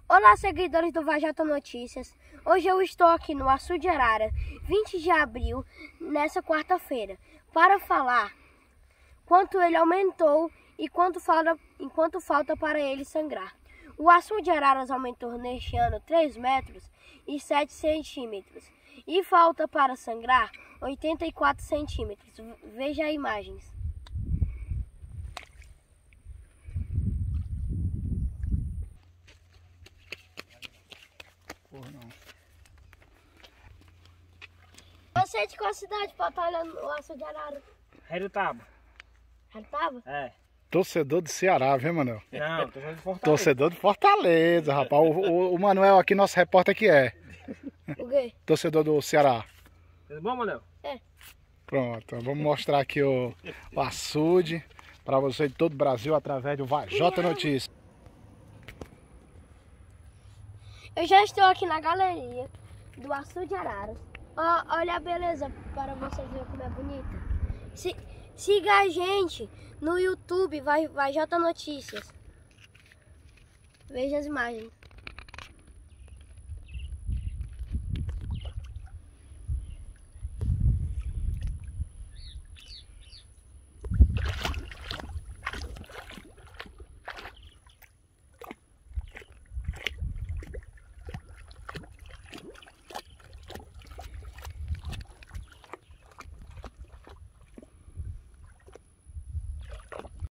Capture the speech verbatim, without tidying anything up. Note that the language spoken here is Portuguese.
Olá, seguidores do Vajota Notícias. Hoje eu estou aqui no Açude Arara, vinte de abril, nessa quarta-feira, para falar quanto ele aumentou e quanto falta, e quanto falta para ele sangrar. O Açude Araras aumentou neste ano três metros e sete centímetros e falta para sangrar oitenta e quatro centímetros. Veja as imagens. Porra, não. Você é de qual cidade para estar olhando o Açude Arara? Redutaba. Redutaba? É. Torcedor do Ceará, viu, Manuel? Não, torcedor de Fortaleza. Torcedor de Fortaleza, rapaz. O, o, o Manuel aqui, nosso repórter que é. O quê? Torcedor do Ceará. Tudo bom, Manuel? É. Pronto, vamos mostrar aqui o, o açude para você de todo o Brasil através do Vajota Notícias. Eu já estou aqui na galeria do Açude Araras. Ó, olha a beleza para vocês verem como é bonita. Se, siga a gente no YouTube, Vajota Notícias. Veja as imagens.